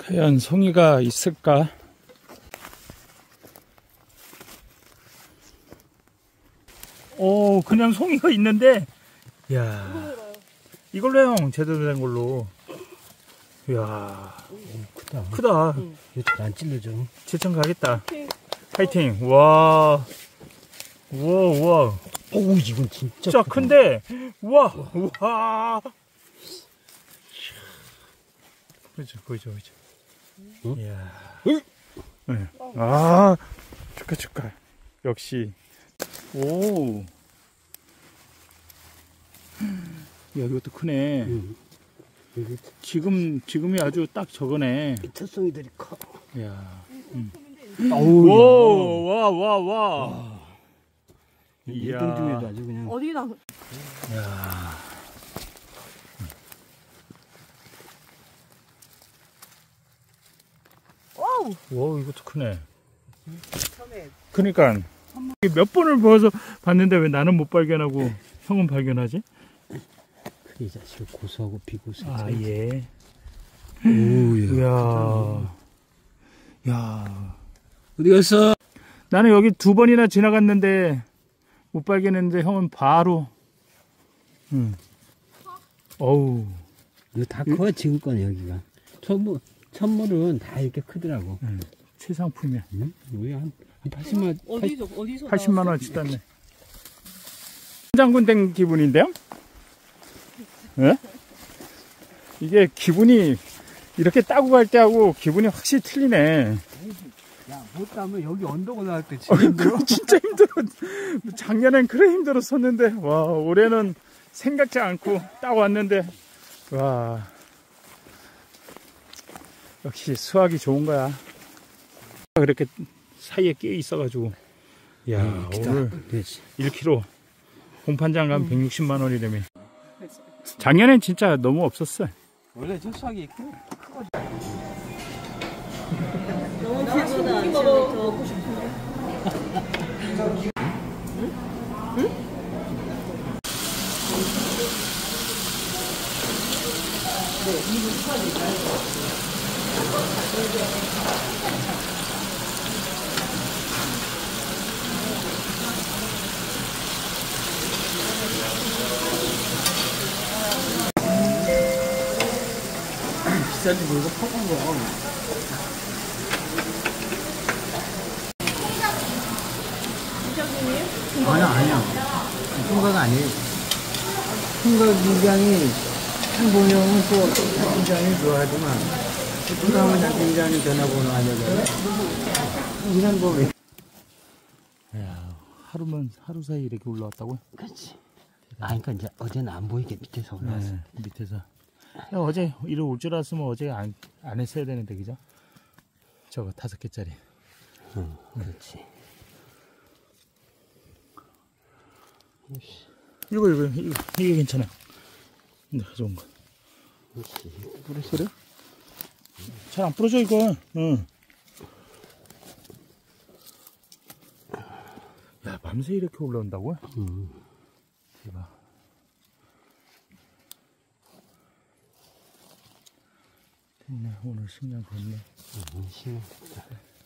과연 송이가 있을까? 오, 그냥 송이가 있는데, 이야, 이걸로 형, 제대로 된 걸로. 이야, 크다. 크다. 이거 안 찔러져. 제천 가겠다. 파이팅. 와, 우와, 우와. 오, 이건 진짜 진짜 크다. 큰데, 우와, 우와. 보이죠, 보이죠, 보이죠. 응? 이야. 응? 네. 아, 축하. 역시. 오. 야, 이것도 크네. 응. 여기 지금이 아주 딱 저거네. 특성이들이 커. 야. 어우, 와. 이야. 이동 중에도 아주 그냥. 어디나. 야. 와우. 와, 이것도 크네. 처음에 그러니까 몇 번을 봤는데 왜 나는 못 발견하고 형은 발견하지? 이 자식 고소하고 비고소. 아, 예. 오야. 야. 어디 갔어? 나는 여기 2번이나 지나갔는데 못 발견했는데 형은 바로. 응. 어우. 이거 다 커, 지금 건 여기가. 천물은 다 이렇게 크더라고. 응. 최상품이야. 응? 여기 한 80만, 어디서 80만 원치 땄네. 장군 된 기분인데요? 예? 이게 기분이 이렇게 따고 갈 때하고 기분이 확실히 틀리네. 야, 못 따면 여기 언덕 올라갈 때 진짜 힘들어. 작년엔 그래 힘들었었는데, 와, 올해는 생각지 않고 따고 왔는데, 와. 역시 수학이 좋은 거야. 그렇게 사이에 끼어 있어가지고. 야, 오늘 1kg 공판장 가면 160만 원이라며. 작년엔 진짜 너무 없었어. 원래 저 수학이 크고. 너무 길보다 지금 더 먹고 싶은데. 비싼지 모르고 퍼간 거. 아니야. 총각 아니에요. 총각 인장이 한 본영은 또 인장이 좋아하지만 그 다음은 인장이 전화번호 알려줘요. 이런 거 왜? 야, 하루 사이 이렇게 올라왔다고요? 그렇지. 그러니까 이제 어제는 안 보이게 밑에서 올라왔어. 네, 밑에서. 야, 어제 이리 올 줄 알았으면 어제 안 했어야 되는데, 그죠? 저거 5개짜리. 응, 그렇지. 이거 이게 괜찮아. 근데 가져온 거. 그래? 잘 안 부러져 이거. 응. 야, 밤새 이렇게 올라온다고요? 대박. 됐네. 오늘 식량 됐네. 심해.